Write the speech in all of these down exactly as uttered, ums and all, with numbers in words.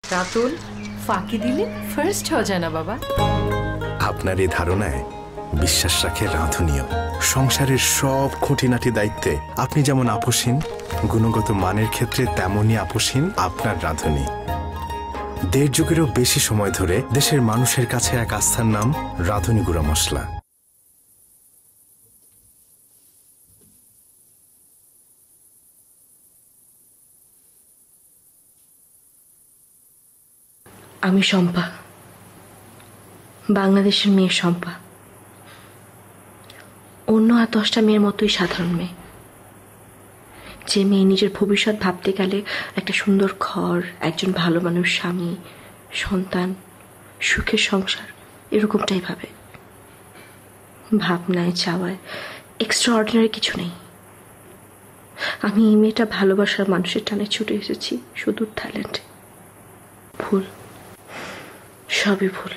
রাতুল ফাঁকি দিলে ফার্স্ট হয়ে যায় না বাবা। আপনার এই ধারণায় বিশ্বাস রাখে রাঁধুনিও। সংসারের সব খুঁটিনাটি দায়িত্বে আপনি যেমন আপোষহীন, গুণগত মানের ক্ষেত্রে তেমনই আপোষহীন আপনার রাঁধুনি। দেড় যুগেরও বেশি সময় ধরে দেশের মানুষের কাছে এক আস্থার নাম রাঁধুনি গুঁড়া মশলা। আমি শম্পা, বাংলাদেশের মেয়ে শম্পা। অন্য আর দশটা মেয়ের মতোই সাধারণ মেয়ে, যে মেয়ে নিজের ভবিষ্যৎ ভাবতে গেলে একটা সুন্দর ঘর, একজন ভালো মানুষ, স্বামী, সন্তান, সুখের সংসার এরকমটাই ভাবে। ভাবনায় চাওয়ায় এক্সট্রা অর্ডিনারি কিছু নেই। আমি এই মেয়েটা ভালোবাসার মানুষের টানে ছুটে এসেছি সুদূর থাইল্যান্ডে। ভুল, সবই ভুল।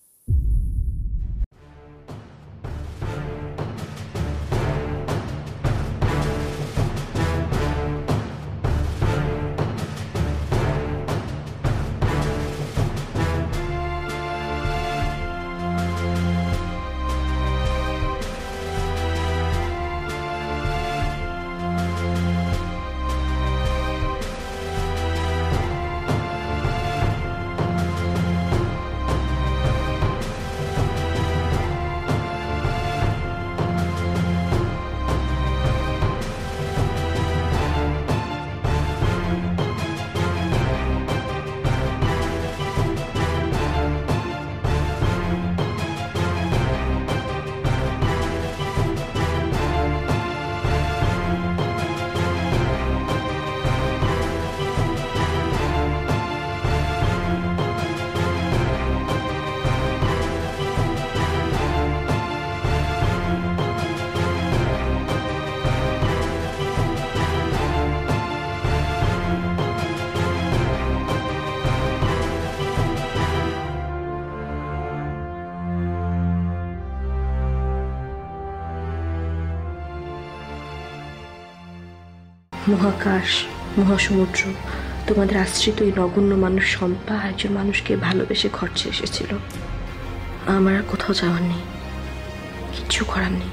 মহাকাশ, মহাসমুদ্র, তোমাদের আশ্রিত এই নগণ্য মানুষ শম্পা একজন মানুষকে ভালোবেসে ঘরছে এসেছিল। আমার আর কোথাও যাওয়ার নেই, কিচ্ছু করার নেই।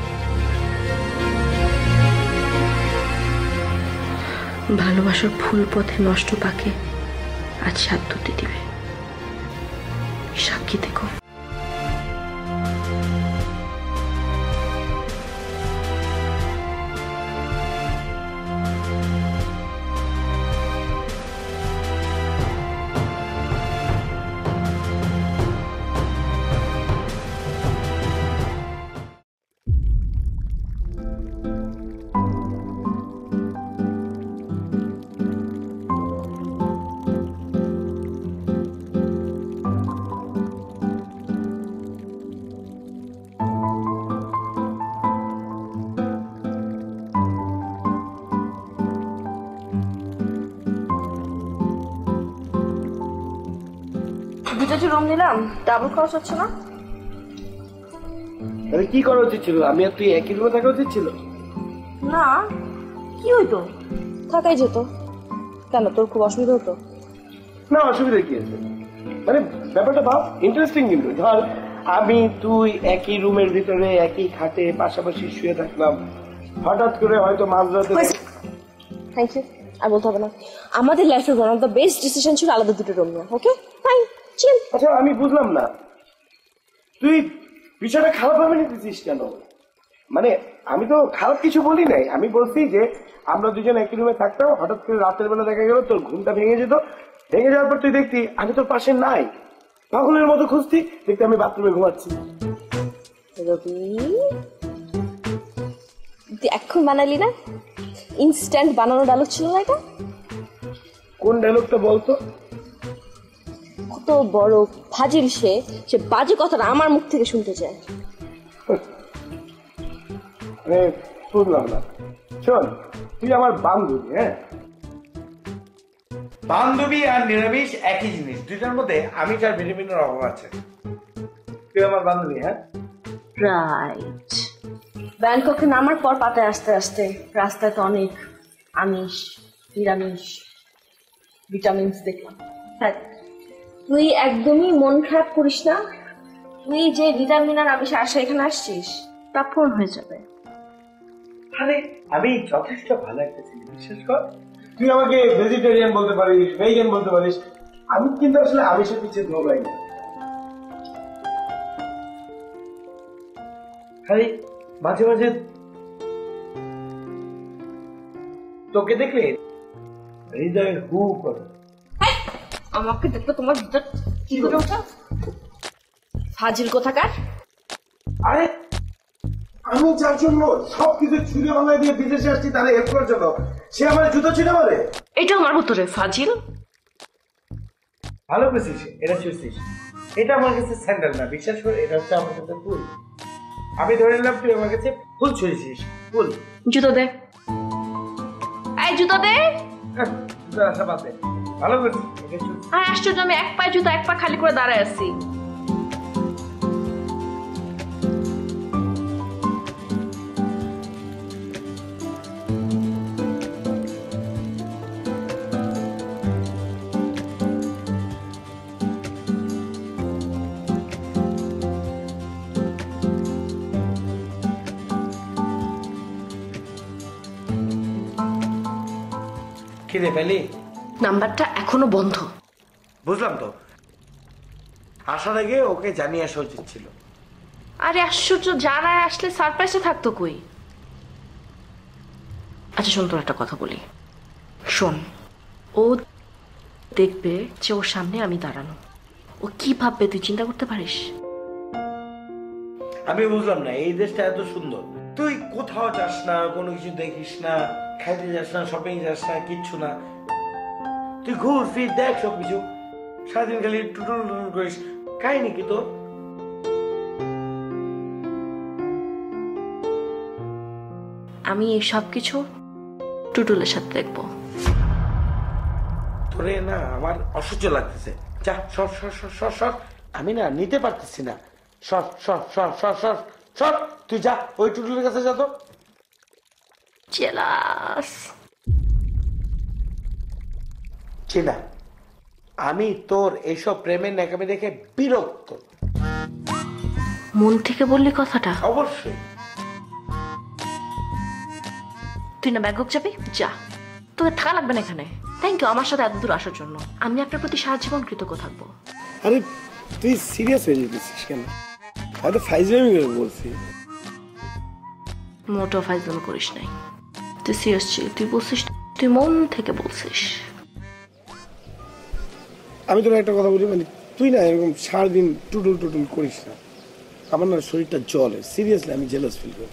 ভালোবাসার ফুল পথে নষ্ট পাকে আজ সাত ধুতে দিবে, সাক্ষী থেকো। দুটো যে রুম নিলাম, ডাবল খরচ হচ্ছে না? তাহলে কি করা উচিত ছিল? আমি আর তুই একই রুমে থাকা উচিত ছিল না। কি হইতো, থাকাই যেত। কেন, তোর খুব অসুবিধা হতো? না, অসুবিধা কি আছে? মানে ব্যাপারটা ভাব, ইন্টারেস্টিং কিন্তু। ধর আমি তুই একই রুমের ভিতরে একই খাটে পাশাপাশি শুয়ে থাকলাম, হঠাৎ করে হয়তো মাঝরাতে। থ্যাংক ইউ, আর বলতে হবে না। আমাদের লাইফের one of the best decision ছিল আলাদা দুটো রুম নেওয়া। Okay fine, chill. আচ্ছা আমি বুঝলাম না, তুই বিষয়টা খারাপ ভাবে নিতেছিস কেন? মানে আমি তো খারাপ কিছু বলি নাই, আমি বলছি যে আমরা দুজন একই রুমে থাকতাম, হঠাৎ করে রাতের বেলা দেখা গেল তোর ঘুমটা ভেঙে যেত, ভেঙে যাওয়ার পর তুই দেখতি আমি তোর পাশে নাই, পাগলের মতো খুঁজতি, দেখতে আমি বাথরুমে ঘুমাচ্ছি। এখন বানালি না? ইনস্ট্যান্ট বানানো ডায়লগ ছিল না এটা? কোন ডায়লগটা বলতো? কত বড় ফাজিল সে, সে বাজে কথাটা আমার মুখ থেকে শুনতে চায়। বুঝলাম না। শোন, তুই আমার বান্ধবী, হ্যাঁ? বান্ধবী আর নিরামিষ একই জিনিস, দুইটার মধ্যে আমিষ আর ভিটামিনের অভাব আছে। তুই আমার বান্ধবী, হ্যাঁ? রাইট। ব্যাংককে নামার পর পাতায় আসতে আসতে রাস্তায় তো অনেক আমিষ, নিরামিষ, ভিটামিনস দেখলাম। তুই একদমই মন খারাপ করিস না। তুই যে ভিটামিনার আবেশে আসা এখানে আসছিস তা পূরণ হয়ে যাবে। আরে আমি যথেষ্ট ভালো একটা ছেলে, বিশ্বাস কর। তুই আমাকে ভেজিটেরিয়ান বলতে পারিস, ভেগান বলতে পারিস, আমি কিন্তু আসলে আমিষের পিছিয়ে দৌড়াই না। আরে মাঝে মাঝে তোকে দেখলে হৃদয়ে হু করে। আমাকে দেখলে তোমার ভিতর কি করে ওঠা? ফাজিল কোথাকার। আরে আমি যার জন্য সবকিছু ছুঁড়ে ভাঙায় দিয়ে বিদেশে আসছি তারা হেল্প করার জন্য, সে আমার জুতো ছিঁড়ে মারে। এটা আমার ভিতরে ফাজিল। ভালো করেছিস, এটা ছুঁড়ছিস। এটা আমার কাছে স্যান্ডেল না, বিশ্বাস করে, এটা হচ্ছে আমার কাছে ফুল। আমি ধরে নিলাম তুই আমার কাছে ফুল ছুঁড়েছিস। ফুল। জুতো দে, এই জুতো দে। আশা পাতে ভালো করেছিস। আর আশ্চর্য, আমি এক পায়ে জুতো এক পা খালি করে দাঁড়ায় আছি। কিনে ফেলি? নাম্বারটা এখনো বন্ধ। বুঝলাম তো, আসার আগে ওকে জানিয়ে আসা উচিত ছিল। আরে আশ্চর্য, যারা আসলে সারপ্রাইজে থাকতো কই। আচ্ছা শোন, তোর একটা কথা বলি। শোন, ও দেখবে যে ওর সামনে আমি দাঁড়ানো, ও কি ভাববে তুই চিন্তা করতে পারিস? আমি বুঝলাম না, এই দেশটা এত সুন্দর, তুই কোথাও যাস না, কোনো কিছু দেখিস না, খাইতে যাস না, শপিং যাস না, কিচ্ছু না, তুই ঘুর ফির দেখ সবকিছু, সারাদিন খালি টুটুল টুটুল করিস। কাহিনী কি তোর? আমি এই সবকিছু টুটুলের সাথে দেখবো। তোরে না আমার অসহ্য লাগতেছে। যা সর সর সর সর সর, আমি না নিতে পারতেছি না। সর সর সর সর সর সর, তুই যা ওই টুটুলের কাছে যা তো। জেলাস। চিনা, আমি তোর এইসব প্রেমের ন্যাকামি দেখে বিরক্ত। মন থেকে বললি কথাটা? অবশ্যই। তুই না ব্যাংকক যাবি, যা, তোকে থাকা লাগবে না এখানে। থ্যাংক ইউ আমার সাথে এত দূর আসার জন্য। আমি আপনার প্রতি সারা জীবন কৃতজ্ঞ থাকবো। আরে তুই সিরিয়াস হয়ে যেতেছিস কেন? আমি তো ফাইজলামি করে বলছি। মোটো ফাইজলামি করিস নাই, তুই সিরিয়াস ছিল। তুই বলছিস, তুই মন থেকে বলছিস। আমি তোর একটা কথা বলি, মানে তুই না এরকম সারাদিন টুটুল টুটুল করিস না। আমার না শরীরটা জ্বলে, সিরিয়াসলি আমি জেলাস ফিল করি।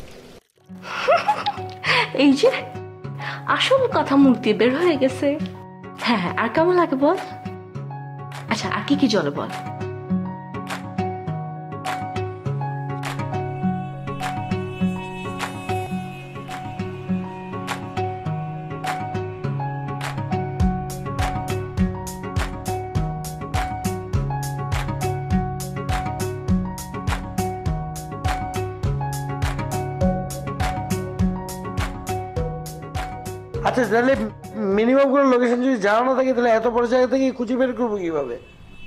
এই যে আসল কথা মুখ দিয়ে বের হয়ে গেছে। হ্যাঁ হ্যাঁ, আর কেমন লাগে বল? আচ্ছা আর কি কি জলে বল? আচ্ছা তাহলে মিনিমাম কোনো লোকেশন যদি জানানো থাকে তাহলে এত বড় জায়গা থেকে খুঁজে বের করবো কিভাবে?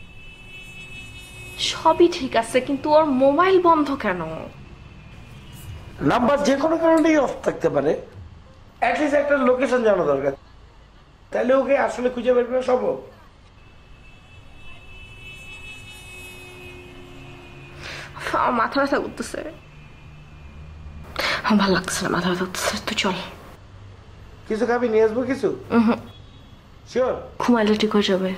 সবই ঠিক আছে, কিন্তু ওর মোবাইল বন্ধ কেন? নাম্বার যে কোনো কারণেই অফ থাকতে পারে, অ্যাটলিস্ট একটা লোকেশন জানা দরকার, তাহলে ওকে আসলে খুঁজে বের করা সম্ভব। মাথা ব্যথা করতেছে, ভালো লাগতেছে না, মাথা ব্যথা করতেছে। তুই চল। কিছু খাবি? নিয়ে আসবো কিছু? শিওর? ঘুমাইলে ঠিক হয়ে যাবে।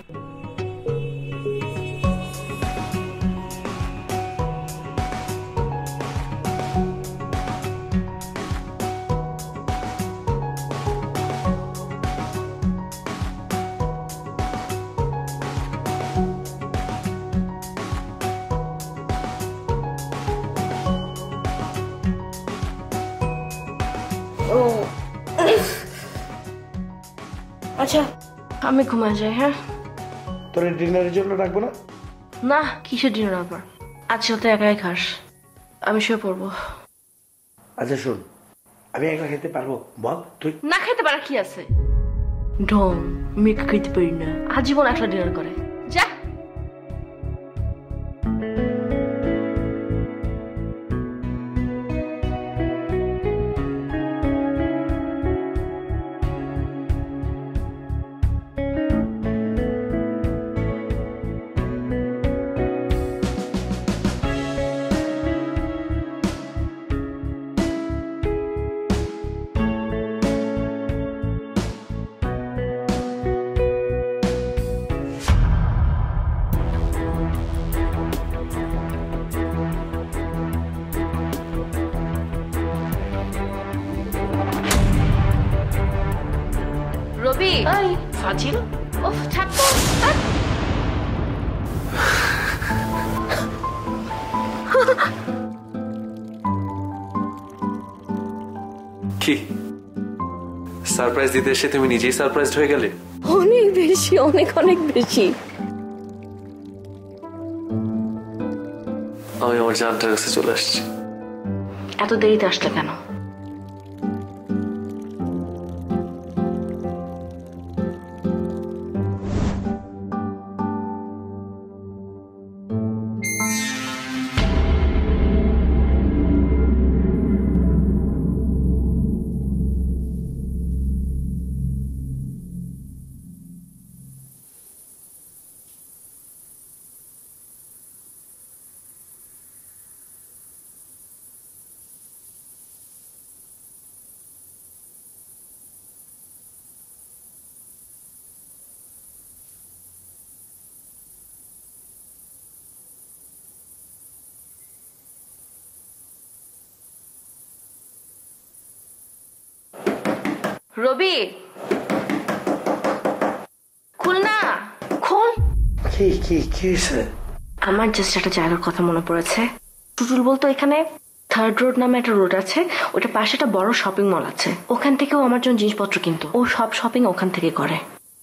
আচ্ছা আমি ঘুমা যাই। হ্যাঁ, তোর ডিনারের জন্য রাখবো না? না, কিসের ডিনার আবার? আচ্ছা তো একাই খাস, আমি শুয়ে পড়বো। আচ্ছা শোন, আমি একলা খেতে পারবো? বল তুই। না খেতে পারা কি আছে? ঢং, মেয়ে খেতে পারি না, আজীবন একলা ডিনার করে। রবি এই ফাজিল ওফ ছাড় তো কি সারপ্রাইজ দিতে এসে তুমি নিজেই সারপ্রাইজড হয়ে গেলে? অনেক বেশি অনেক অনেক বেশি। আমি আমার জানটার কাছে চলে আসছি। এত দেরিতে আসলে কেন? রবি খুল না, খোল। কি কি কি হয়েছে? আমার জাস্ট একটা জায়গার কথা মনে পড়েছে। টুটুল বলতো এখানে থার্ড রোড নামে একটা রোড আছে, ওটা পাশে একটা বড় শপিং মল আছে, ওখান থেকেও আমার জন্য জিনিসপত্র কিনতো। ও সব শপিং ওখান থেকে করে।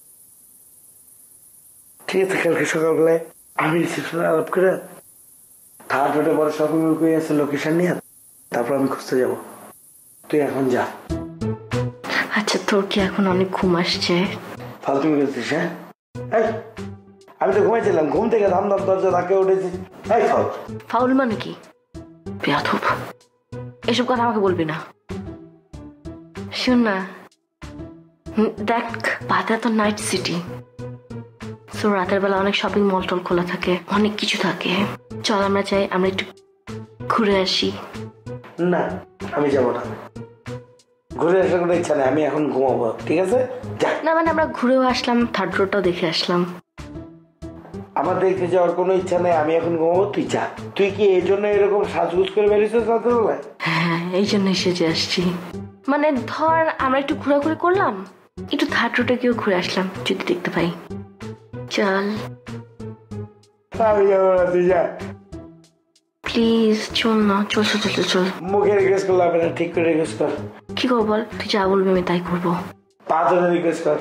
ঠিক আছে, কালকে সকালবেলায় আমি রিসেপশনে আলাপ করে থার্ড রোডে বড় শপিং মল করে আছে লোকেশন নিয়ে, তারপর আমি খুঁজতে যাব। তুই এখন যা। আচ্ছা, তোর কি এখন অনেক ঘুম আসছে? ফালতু করছিস? হ্যাঁ, আমি তো ঘুমাইছিলাম, ঘুম থেকে ধাম ধাম দরজা ধাক্কে উঠেছি। ফাউল মানে কি? বেয়াদব, এসব কথা আমাকে বলবি না। শোন না, দেখ বাদে তো নাইট সিটি, তো রাতের বেলা অনেক শপিং মল টল খোলা থাকে, অনেক কিছু থাকে। চল আমরা যাই, আমরা একটু ঘুরে আসি। না, আমি যাবো না, ঘুরে আসার কোনো ইচ্ছা নেই, আমি এখন ঘুমাবো। ঠিক আছে, না মানে আমরা ঘুরেও আসলাম, থার্ড রোডটাও দেখে আসলাম। আমার দেখতে যাওয়ার কোনো ইচ্ছা নেই, আমি এখন ঘুমাবো। তুই যা। তুই কি এই জন্য এরকম সাজগুজ করে বেরিয়েছিস রাতের বেলায়? হ্যাঁ, এই জন্যই সেজে আসছি। মানে ধর আমরা একটু ঘোরাঘুরি করলাম, একটু থার্ড রোডে গিয়েও ঘুরে আসলাম যদি দেখতে পাই। চল। আমি যাবো না, তুই যা প্লিজ। চল না, চল চল চল চল। মুখে রিকোয়েস্ট করলে হবে না, ঠিক করে রিকোয়েস্ট কর। কি করবো বল? তুই যা বলবি আমি তাই করবো। পা ধরে রিকোয়েস্ট কর।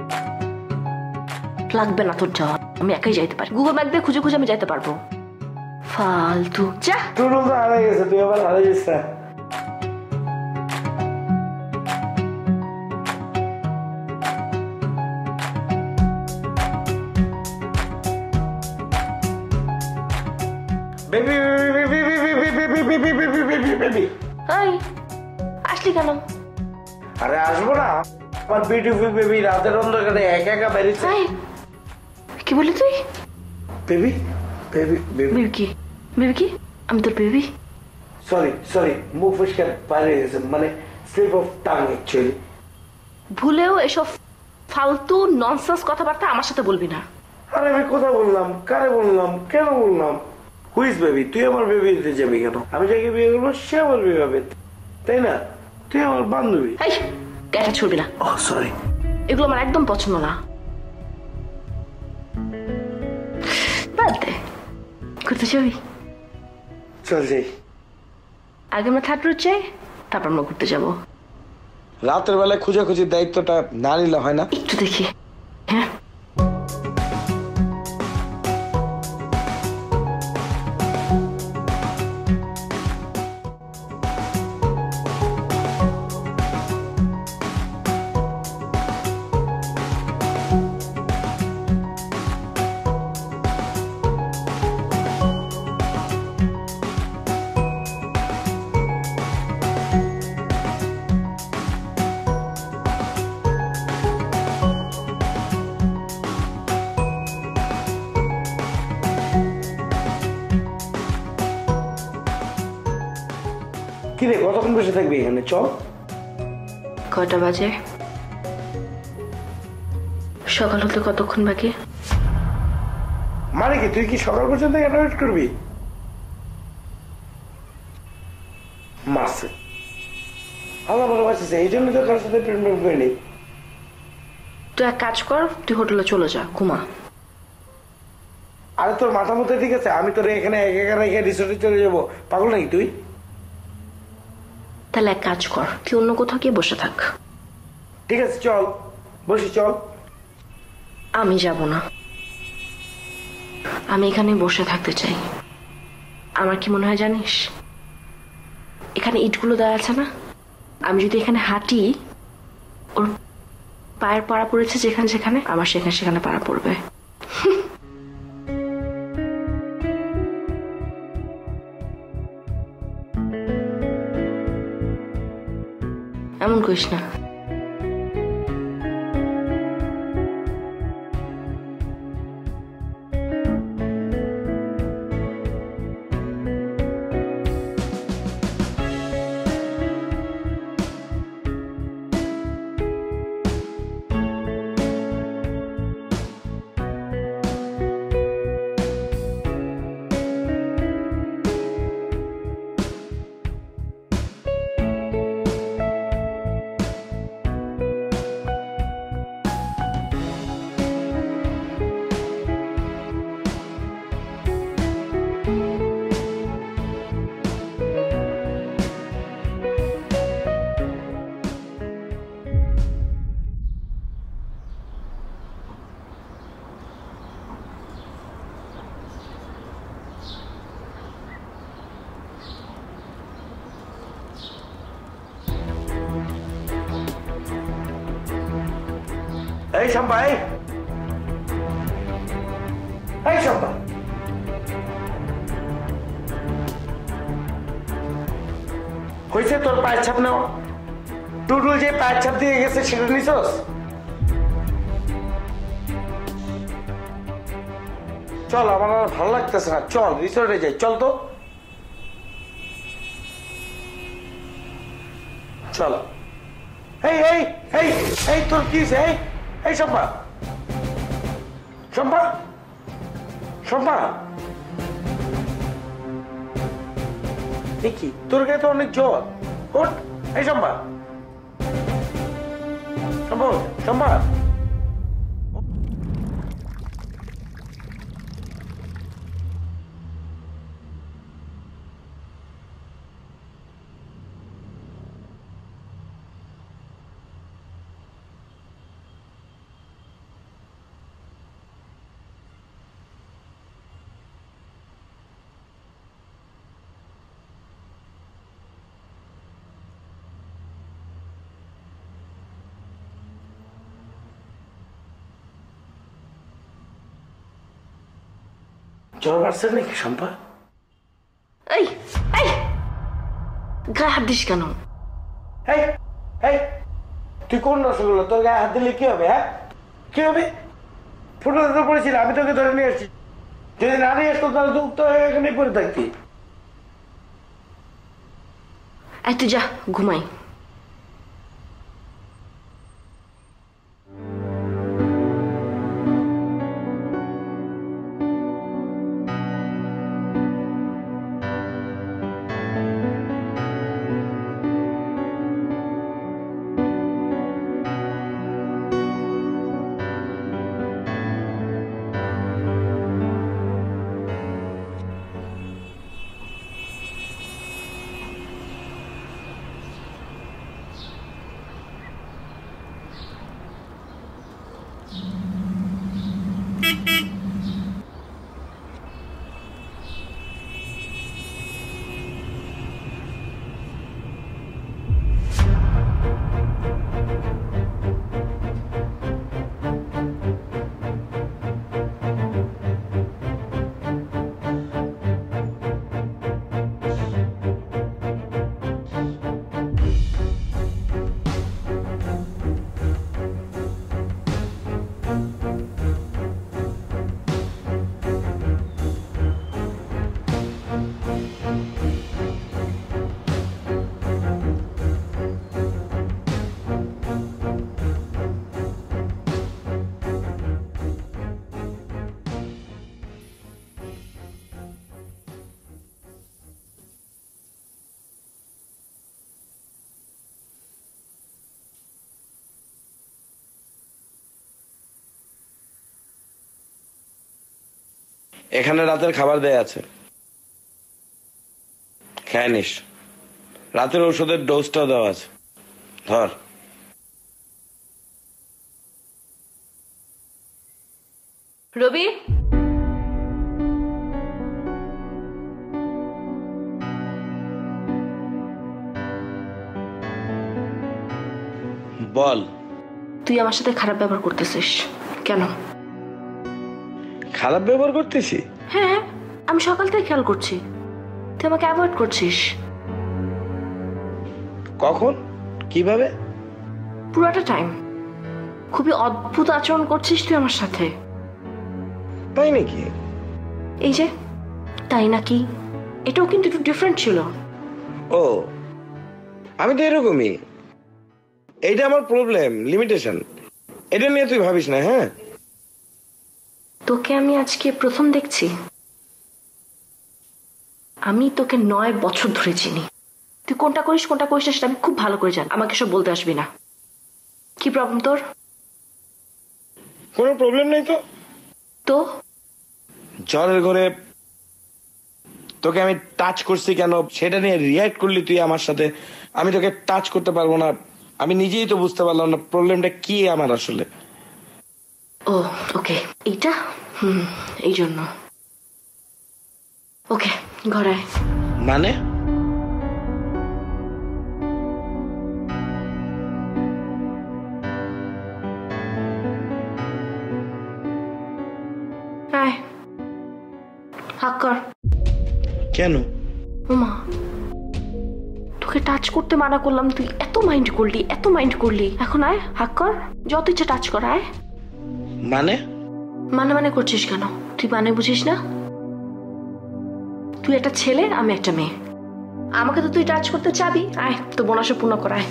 লাগবে না তোর যাওয়া, আমি একাই যাইতে পারি। গুগল ম্যাপ দিয়ে খুঁজে খুঁজে আমি যাইতে পারবো। ফালতু যা। তোর তো হারাই গেছে, তুই আবার হারাই যাস না। আসলি কেন? আরে আসবো না, আমার বিউটিফুল বেবি রাতের অন্ধকারে একা একা বেরিয়েছে। কি বলি তুই? বেবি বেবি বেবি কি? বেবি কি? আমি তোর বেবি? সরি সরি, মুখ পরিষ্কার বাইরে গেছে, মানে স্লিপ অফ টাং অ্যাকচুয়ালি। ভুলেও এসব ফালতু ননসেন্স কথাবার্তা আমার সাথে বলবি না। আরে আমি কথা বললাম, কারে বললাম, কেন বললাম? Whose baby? তুই আমার বেবি দিতে যাবি কেন? আমি যাকে বিয়ে করবো সে আমার বিয়ে হবে, তাই না? তুই আমার বান্ধবী। এই ক্যাটা ছুড়বি না। ও সরি, এগুলো আমার একদম পছন্দ না। বাদ দে, ঘুরতে যাবি? চল যাই। আগে আমরা থার্ড রোড যাই, তারপর আমরা ঘুরতে যাবো। রাতের বেলায় খুঁজাখুঁজির দায়িত্বটা না নিলে হয় না? একটু দেখি। হ্যাঁ, কিরে কতক্ষণ বসে থাকবি এখানে? চল। কয়টা বাজে? সকাল হতে কতক্ষণ বাকি? মানে কি তুই কি সকাল পর্যন্ত এখানে ওয়েট করবি? মাসে আল্লাহ ভালোবাসিস, এই জন্য তো কারোর সাথে প্রেম করিনি। তুই এক কাজ কর, তুই হোটেলে চলে যা, ঘুমা। আরে তোর মাথা মতো ঠিক আছে? আমি তোর এখানে এক একা রেখে রিসোর্টে চলে যাবো? পাগল নাকি তুই? তাহলে এক কাজ কর, তুই অন্য কোথাও গিয়ে বসে থাক। ঠিক আছে, চল বসি, চল। আমি যাব না, আমি এখানে বসে থাকতে চাই। আমার কি মনে হয় জানিস, এখানে ইটগুলো দেওয়া আছে না, আমি যদি এখানে হাঁটি, ওর পায়ের পাড়া পড়েছে যেখানে যেখানে, আমার সেখানে সেখানে পাড়া পড়বে। এমন করিস না। এই শম্পা, এই এই শম্পা, হয়েছে তোর পায়ের ছাপ নেওয়া? টুটুল যে পায়ের ছাপ দিয়ে গেছে সেটা নিছস? চল, আমার আর ভালো লাগতেছে না, চল রিসোর্টে যাই, চল তো চল। এই এই এই এই তোর কি? এই এই শম্পা, শম্পা, শম্পা, দেখি তোর গায়ে তো অনেক জ্বর। ওঠ, এই শম্পা, শম্পা, শম্পা। জ্বর বাড়ছে নাকি শম্পা? এই এই গায়ে হাত দিস কেন? এই এই তুই কোন রসগোল্লা? তোর গায়ে হাত দিলে কি হবে? হ্যাঁ, কি হবে? ফুটবল তো পড়েছিল, আমি তোকে ধরে নিয়ে আসছি। যদি না নিয়ে আসতো তাহলে তো উত্তর হয়ে এখানে পড়ে থাকতি। এই তুই যা, ঘুমাই। এখানে রাতের খাবার দেয়া আছে, খেয়ে নিস। রাতের ওষুধের ডোজটাও দেওয়া আছে, ধর। রবি, বল। তুই আমার সাথে খারাপ ব্যবহার করতেছিস কেন? খারাপ ব্যবহার করতেছি? হ্যাঁ, আমি সকাল থেকে খেয়াল করছি তুই আমাকে অ্যাভয়েড করছিস। কখন, কিভাবে? পুরোটা টাইম খুবই অদ্ভুত আচরণ করছিস তুই আমার সাথে। তাই নাকি? এই যে তাই নাকি, এটাও কিন্তু একটু ডিফারেন্ট ছিল। ও, আমি তো এরকমই। এইটা আমার প্রবলেম, লিমিটেশন। এটা নিয়ে তুই ভাবিস না। হ্যাঁ, তোকে আমি আজকে প্রথম দেখছি। আমি তোকে নয় বছর ধরে চিনি। তুই কোনটা করিস কোনটা করিস না সেটা আমি খুব ভালো করে জানি। আমাকে সব বলতে আসবি না। কি প্রবলেম তোর? কোনো প্রবলেম নেই তো। তো জ্বরের ঘরে তোকে আমি টাচ করছি কেন সেটা নিয়ে রিয়াক্ট করলি তুই আমার সাথে। আমি তোকে টাচ করতে পারবো না, আমি নিজেই তো বুঝতে পারলাম না প্রবলেমটা কি আমার আসলে। ও ওকে, এইটা হুম এই জন্য। ওকে, ঘরে আয়। মানে? আয়, হাক কর। কেন? ওমা, তোকে টাচ করতে মানা করলাম, তুই এত মাইন্ড করলি এত মাইন্ড করলি। এখন আয়, হাক কর, যত ইচ্ছা টাচ কর। আয়। মানে? মানে মানে করছিস কেন? তুই মানে বুঝিস না? তুই একটা ছেলে, আমি একটা মেয়ে। আমাকে তো তুই টাচ করতে চাবি। আয়, তো বোনাসে পূর্ণ করায়।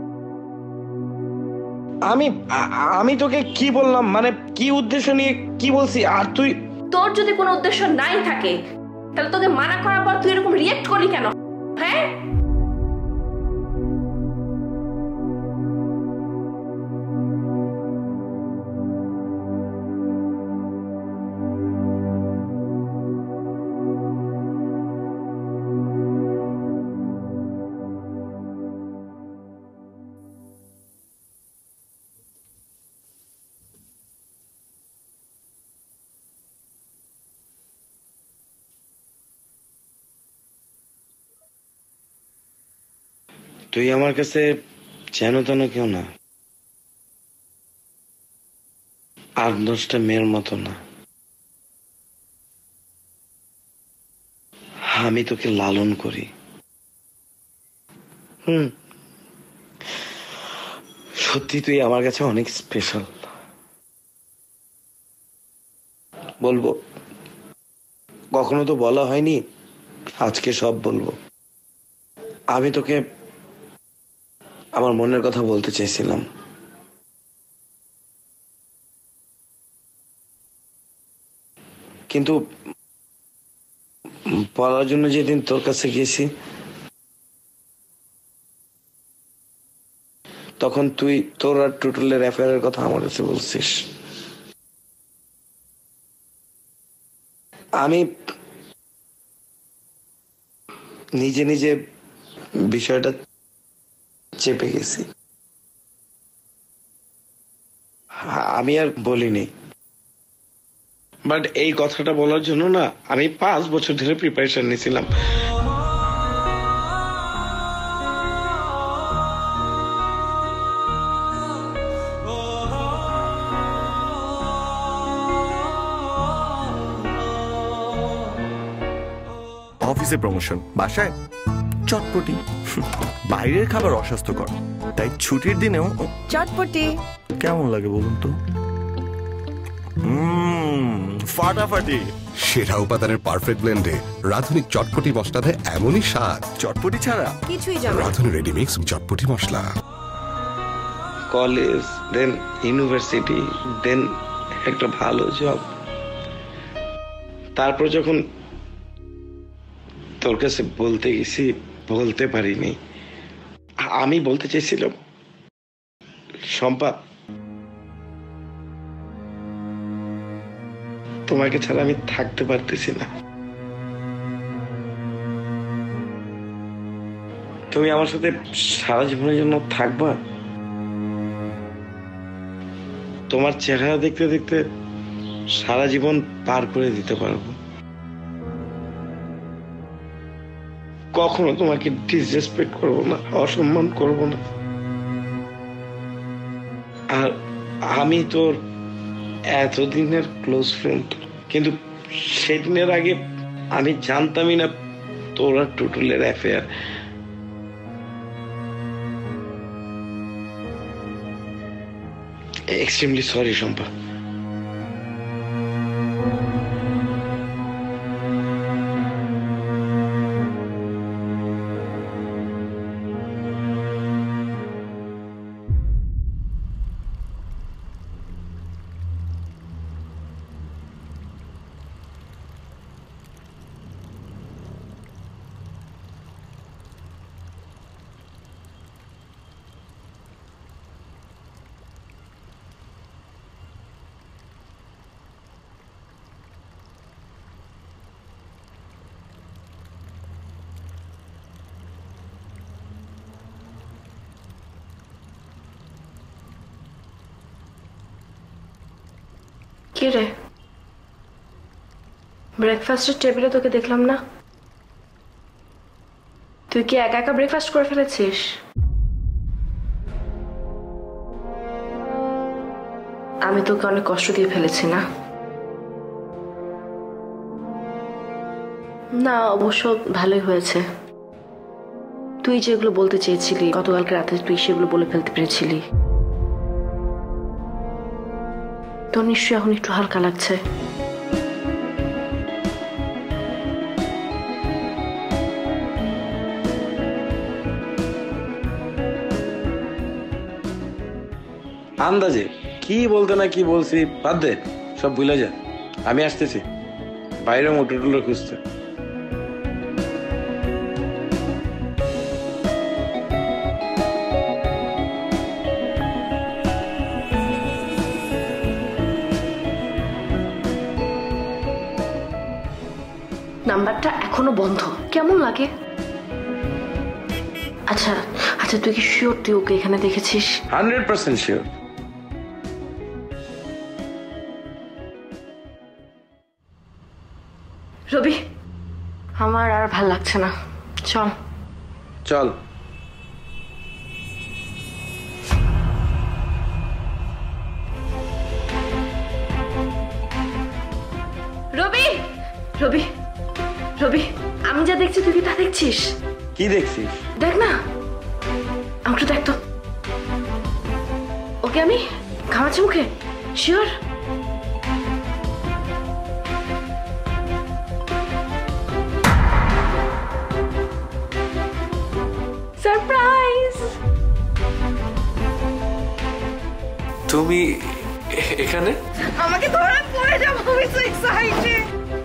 আমি আমি তোকে কি বললাম, মানে কি উদ্দেশ্য নিয়ে কি বলছি? আর তুই, তোর যদি কোনো উদ্দেশ্য নাই থাকে তাহলে তোকে মানা করার পর তুই এরকম রিয়েক্ট করলি কেন? হ্যাঁ, তুই আমার কাছে যেন তেন কেউ না, আট দশটা মেয়ের মতো না। আমি তোকে লালন করি। হুম, সত্যি তুই আমার কাছে অনেক স্পেশাল। বলবো, কখনো তো বলা হয়নি, আজকে সব বলবো। আমি তোকে আমার মনের কথা বলতে চাইছিলাম, কিন্তু বলার জন্য যেদিন তোর কাছে গেছি তখন তুই তোর আর টুটুলের অ্যাফেয়ারের কথা আমার কাছে বলছিস। আমি নিজে নিজে বিষয়টা চেপে গেছি। আমি আর বলিনি, বাট এই কথাটা বলার জন্য না আমি পাঁচ বছর ধরে প্রিপারেশন নিয়েছিলাম। অফিসে প্রমোশন, বাসায় চটপটি। বাইরের খাবার অস্বাস্থ্যকর, তাই ছুটির দিনেও চটপটি কেমন লাগে বলুন তো? ফাটাফাটি। সেরা উপাদানের পারফেক্ট ব্লেন্ডে রাধুনিক চটপটি মশলা দেয় এমনই স্বাদ। চটপটি ছাড়া কিছুই যাবে না। রাধুনি রেডিমিক্স চটপটি মশলা। কলেজ, দেন ইউনিভার্সিটি, দেন একটা ভালো জব, তারপর যখন তোর কাছে বলতে গেছি বলতে পারিনি। আমি বলতে চাইছিলাম, শম্পা তোমাকে ছাড়া আমি থাকতে পারতেছি না। তুমি আমার সাথে সারা জীবনের জন্য থাকবা? তোমার চেহারা দেখতে দেখতে সারা জীবন পার করে দিতে পারবো। কখনো তোমাকে ডিসরেসপেক্ট করবো না, অসম্মান করব না। আর আমি তোর এতদিনের ক্লোজ ফ্রেন্ড, কিন্তু সেদিনের আগে আমি জানতামই না তোর আর টুটুলের অ্যাফেয়ার। Extremely sorry Shampa. কি রে, ব্রেকফাস্টের টেবিলে তোকে দেখলাম না। তুই কি একা একা ব্রেকফাস্ট করে ফেলেছিস? আমি তোকে অনেক কষ্ট দিয়ে ফেলেছি না? না, অবশ্য ভালোই হয়েছে। তুই যেগুলো বলতে চেয়েছিলি গতকালকে রাতে তুই সেগুলো বলে ফেলতে পেরেছিলি। তোর নিশ্চয়ই এখন একটু হালকা লাগছে। আন্দাজে কি বলতে না কি বলছি, বাদ দে, সব ভুলে যা। আমি আসতেছি, বাইরে মোটর টুলো খুঁজতে। নাম্বারটা এখনো বন্ধ, কেমন লাগে? আচ্ছা আচ্ছা তুই কি শিওর তুই ওকে এখানে দেখেছিস? Hundred percent sure. রবি, আমার আর ভাল লাগছে না, চল চল। রবি রবি রবি, আমি যা দেখছি তুই কি তা দেখছিস? কি দেখছিস? দেখ না, আমাকে দেখ তো। ওকে আমি ঘামাচ্ছি মুখে, শিওর? সারপ্রাইজ! তুমি এখানে? আমাকে ধরে পড়ে যাবো, আমি সো এক্সাইটেড।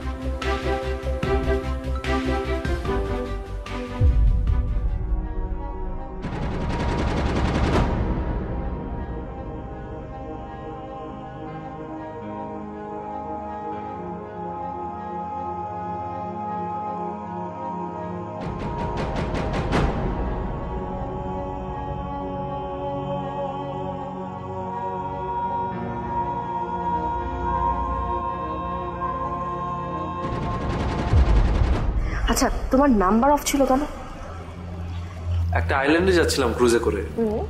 আচ্ছা, তোমার নাম্বার অফ ছিল কেন? একটা আইল্যান্ডে যাচ্ছিলাম ক্রুজে করে,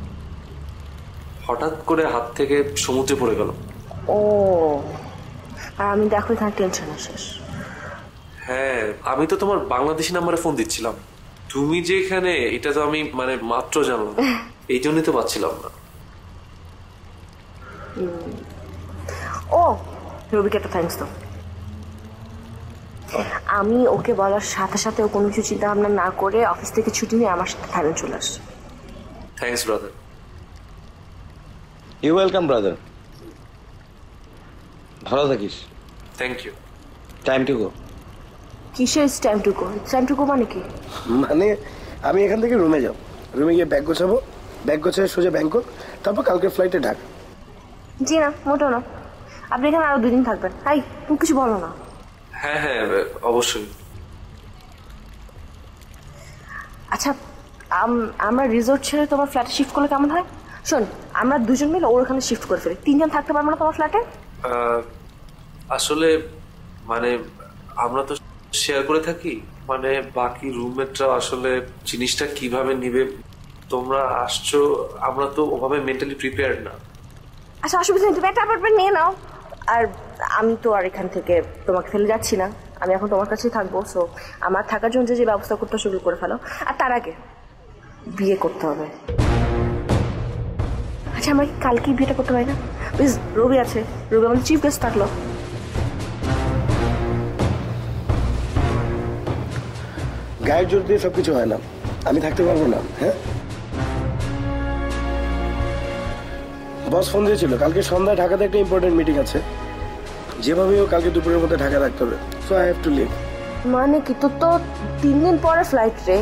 হঠাৎ করে হাত থেকে সমুদ্রে পড়ে গেল। ও, আর আমি দেখো এখানে টেনশনে শেষ। হ্যাঁ, আমি তো তোমার বাংলাদেশি নাম্বারে ফোন দিচ্ছিলাম, তুমি যে এখানে এটা তো আমি মানে মাত্র জানলাম, এই জন্যই তো পাচ্ছিলাম না। ও, রবিকে একটা থ্যাঙ্কস তো। আমি ওকে বলার সাথে সাথে ও কোনো কিছু চিন্তা ভাবনা না করে অফিস থেকে ছুটি নিয়ে আমার সাথে থাইল্যান্ড চলে আসছে। Thanks brother. You welcome brother. ভালো থাকিস। Thank you. Time to go. কিসের time to go? Time to go মানে কি? মানে আমি এখান থেকে রুমে যাব, রুমে গিয়ে ব্যাগ গোছাবো, ব্যাগ গোছায় সোজা ব্যাংকক, তারপর কালকে ফ্লাইটে ঢাকা। জি না, মোটেও না। আপনি এখানে আরো দুদিন থাকবেন। তাই তুমি কিছু বলো না। হ্যাঁ হ্যাঁ অবশ্যই। আচ্ছা আমরা রিসোর্ট ছেড়ে তোমার ফ্ল্যাটে শিফট করলে কেমন হয়? শোন, আমরা দুজন মিলে ওর ওখানে শিফট করে ফেলি, তিনজন থাকতে পারবো না তোমার ফ্ল্যাটে? আসলে মানে আমরা তো শেয়ার করে থাকি, মানে বাকি রুমমেটরা আসলে জিনিসটা কিভাবে নিবে। তোমরা আসছো, আমরা তো ওভাবে মেন্টালি প্রিপেয়ার্ড না। আচ্ছা অসুবিধা নেই, তুমি একটা অ্যাপার্টমেন্ট নিয়ে নাও। আর আমি তো আর এখান থেকে তোমাকে ফেলে যাচ্ছি না, আমি এখন তোমার কাছেই থাকবো। সো আমার থাকার জন্য যে ব্যবস্থা করতে শুরু করে ফেলো। আর তার আগে বিয়ে করতে হবে। আচ্ছা আমরা কি কালকেই বিয়েটা করতে পারি না? প্লিজ, রবি আছে, রবি আমাদের চিফ গেস্ট থাকলো। গায়ের জোর দিয়ে সবকিছু হয় না, আমি থাকতে পারবো না। হ্যাঁ, বস ফোন দিয়েছিল কালকে সন্ধ্যায় ঢাকাতে একটা ইম্পর্টেন্ট মিটিং আছে, যেভাবে হোক কালকে দুপুরের মধ্যে ঢাকা রাখতে হবে। So I have to leave. মানে কি, তোর তো তিন দিন পরে ফ্লাইট রে।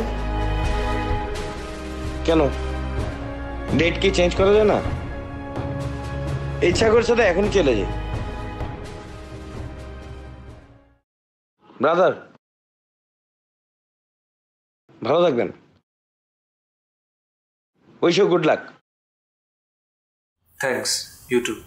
কেন, ডেট কি চেঞ্জ করা যায় না? ইচ্ছা করছে তো এখনই চলে যাই। ব্রাদার ভালো থাকবেন, wish you good luck. Thanks, you too.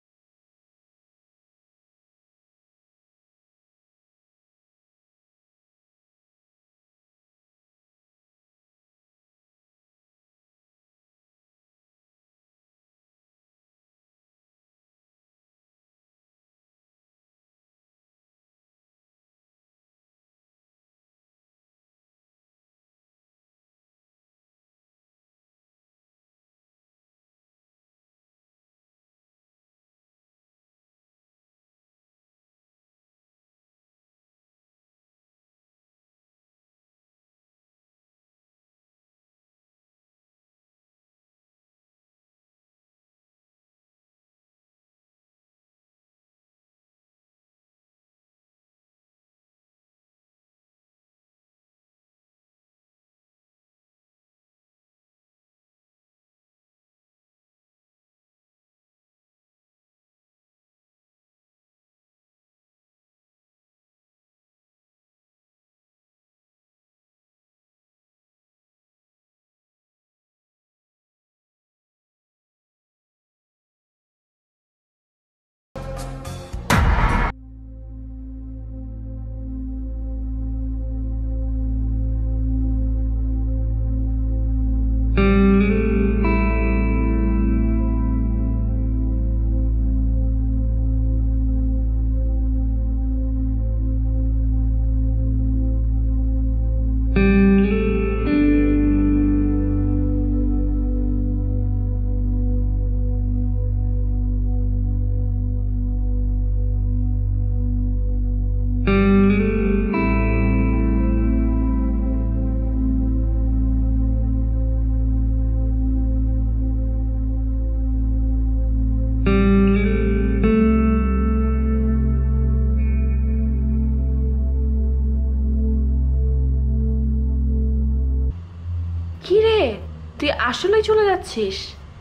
আসলেই চলে যাচ্ছিস?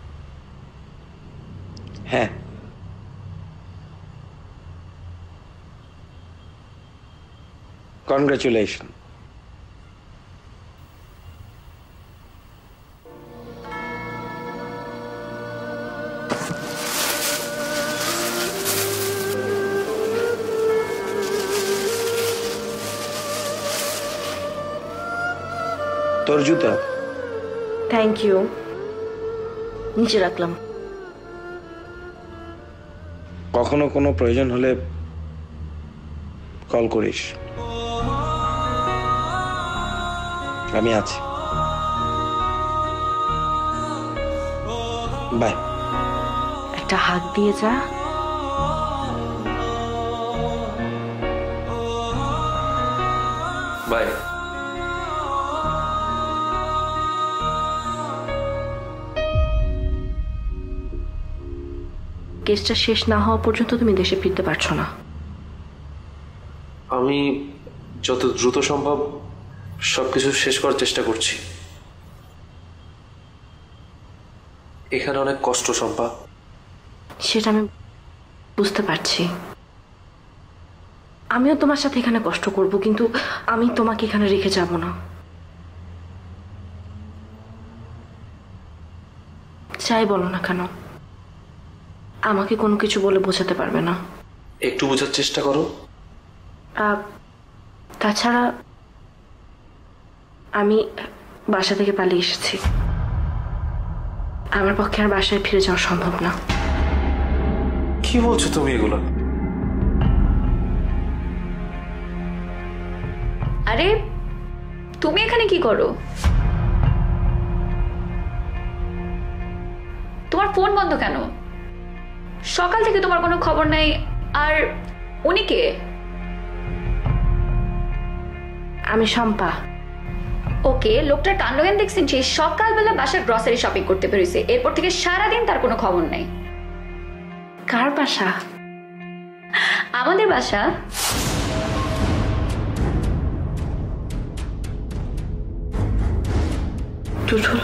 হ্যাঁ, কনগ্রাচুলেশন। তোর জুতা। থ্যাংক ইউ, নিচে রাখলাম। কখনো কোনো প্রয়োজন হলে কল করিস, আমি আছি। বাই। একটা হাত দিয়ে যা। বাই। কেসটা শেষ না হওয়া পর্যন্ত তুমি দেশে ফিরতে পারছো না। আমি যত দ্রুত সম্ভব সবকিছু শেষ করার চেষ্টা করছি। এখানে অনেক কষ্ট, শম্পা। সেটা আমি বুঝতে পারছি, আমিও তোমার সাথে এখানে কষ্ট করব, কিন্তু আমি তোমাকে এখানে রেখে যাব না। যাই বলো না কেন, আমাকে কোনো কিছু বলে বোঝাতে পারবে না। একটু বোঝার চেষ্টা করো। তাছাড়া আমি বাসা থেকে পালিয়ে এসেছি, আমার পক্ষে আর বাসায় ফিরে যাওয়া সম্ভব না। কি বলছো তুমি এগুলো? আরে তুমি এখানে কি করো? তোমার ফোন বন্ধ কেন? সকাল থেকে তোমার কোনো খবর নাই। আর উনি কে? আমি শম্পা। ওকে, লোকটার কাণ্ডজ্ঞান দেখছেন? সে সকালবেলা বাসার গ্রসারি শপিং করতে বেরিয়েছে, এরপর থেকে সারাদিন তার কোনো খবর নাই। কার বাসা? আমাদের বাসা। টুটুল?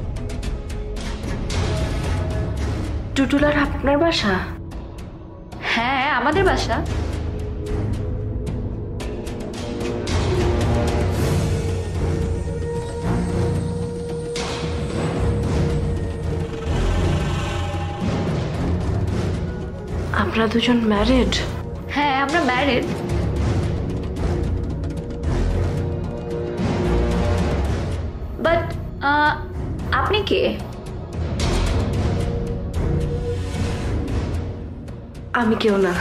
টুটুল আর আপনার বাসা? হ্যাঁ, আমাদের বাসা। আপনারা দুজন ম্যারিড? হ্যাঁ, আমরা ম্যারিড। বাট আপনি কে? আমি কেউ না।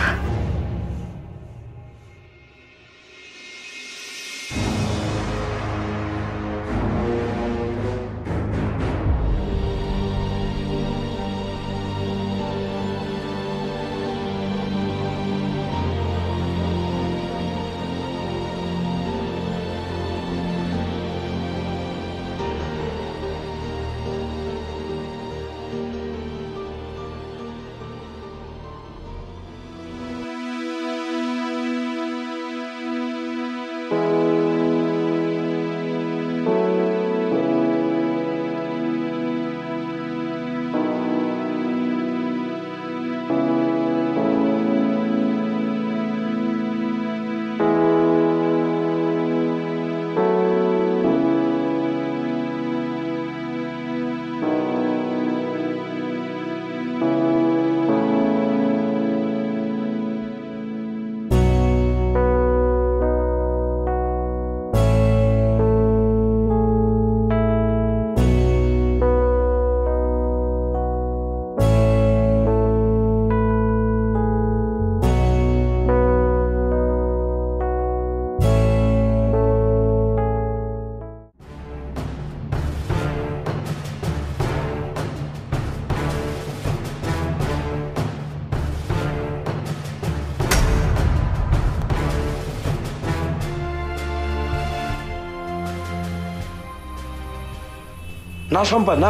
না শম্পা, না।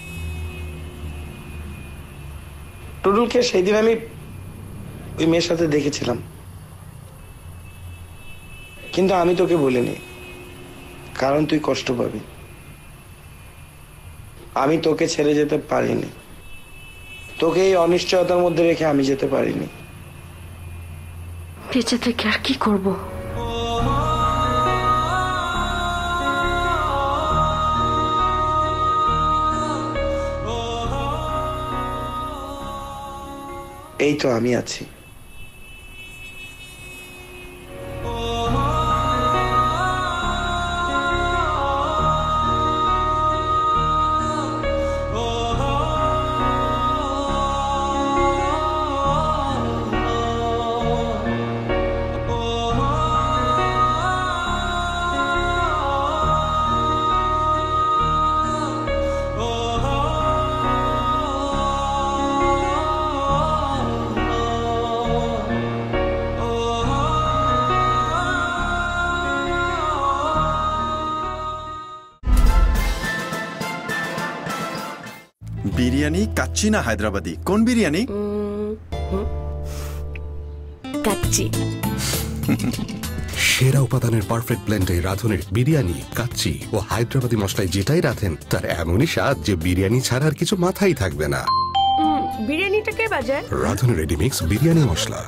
টুটুলকে সেই দিন আমি ওই মেয়ের সাথে দেখেছিলাম, কিন্তু আমি তোকে বলিনি, কারণ তুই কষ্ট পাবি। আমি তোকে ছেড়ে যেতে পারিনি, তোকে এই অনিশ্চয়তার মধ্যে রেখে আমি যেতে পারিনি। বেঁচে থেকে আর কি করব? এই তো আমি আছি। বিরিয়ানি কাচ্চি না হায়দ্রাবাদি? কোন বিরিয়ানি? কাচ্চি। সেরা উপাদানের পারফেক্ট ব্লেন্ডে রাঁধুনির বিরিয়ানি, কাচ্চি ও হায়দ্রাবাদি মশলায় যেটাই রাঁধেন তার এমনই স্বাদ যে বিরিয়ানি ছাড়া আর কিছু মাথায় থাকবে না। বিরিয়ানিটা কে বাজায়? রাঁধুনি রেডি মিক্স বিরিয়ানি মশলা।